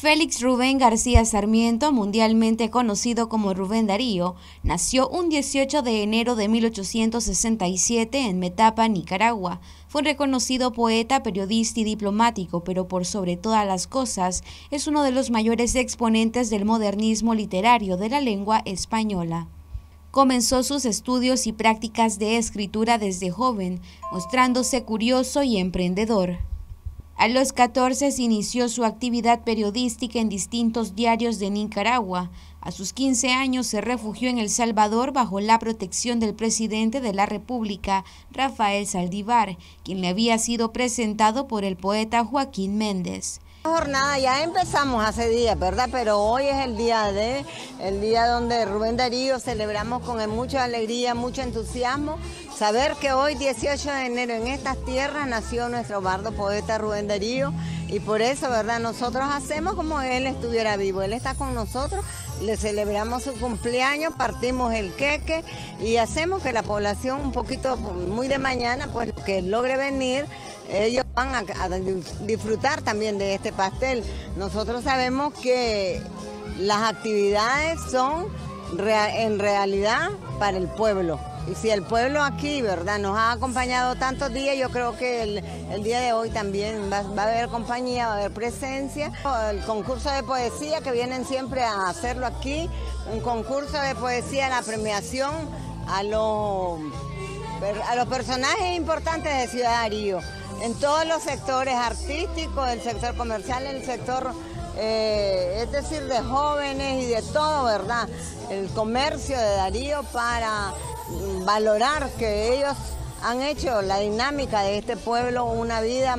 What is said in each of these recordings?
Félix Rubén García Sarmiento, mundialmente conocido como Rubén Darío, nació un 18 de enero de 1867 en Metapa, Nicaragua. Fue un reconocido poeta, periodista y diplomático, pero por sobre todas las cosas, es uno de los mayores exponentes del modernismo literario de la lengua española. Comenzó sus estudios y prácticas de escritura desde joven, mostrándose curioso y emprendedor. A los 14 se inició su actividad periodística en distintos diarios de Nicaragua. A sus 15 años se refugió en El Salvador bajo la protección del presidente de la República, Rafael Saldívar, quien le había sido presentado por el poeta Joaquín Méndez. La jornada ya empezamos hace días, ¿verdad? Pero hoy es el día donde Rubén Darío celebramos con mucha alegría, mucho entusiasmo, saber que hoy 18 de enero en estas tierras nació nuestro bardo poeta Rubén Darío y por eso, ¿verdad? Nosotros hacemos como él estuviera vivo, él está con nosotros, le celebramos su cumpleaños, partimos el queque y hacemos que la población un poquito, muy de mañana, pues que logre venir. Ellos van a disfrutar también de este pastel. Nosotros sabemos que las actividades son en realidad para el pueblo. Y si el pueblo aquí, ¿verdad?, nos ha acompañado tantos días, yo creo que el día de hoy también va a haber compañía, va a haber presencia. El concurso de poesía que vienen siempre a hacerlo aquí, un concurso de poesía, la premiación a los personajes importantes de Ciudad Darío. En todos los sectores artísticos, el sector comercial, el sector, es decir, de jóvenes y de todo, ¿verdad? El comercio de Darío para valorar que ellos han hecho la dinámica de este pueblo una vida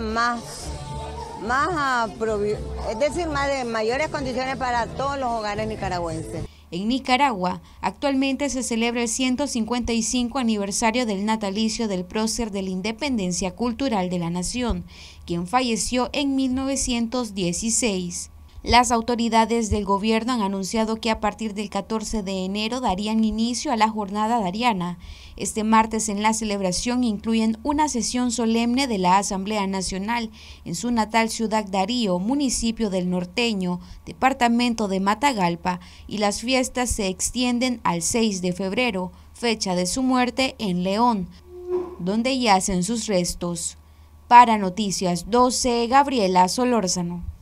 es decir, de mayores condiciones para todos los hogares nicaragüenses. En Nicaragua, actualmente se celebra el 155 aniversario del natalicio del prócer de la independencia cultural de la nación, quien falleció en 1916. Las autoridades del gobierno han anunciado que a partir del 14 de enero darían inicio a la jornada dariana. Este martes en la celebración incluyen una sesión solemne de la Asamblea Nacional en su natal ciudad Darío, municipio del Norteño, departamento de Matagalpa, y las fiestas se extienden al 6 de febrero, fecha de su muerte en León, donde yacen sus restos. Para Noticias 12, Gabriela Solórzano.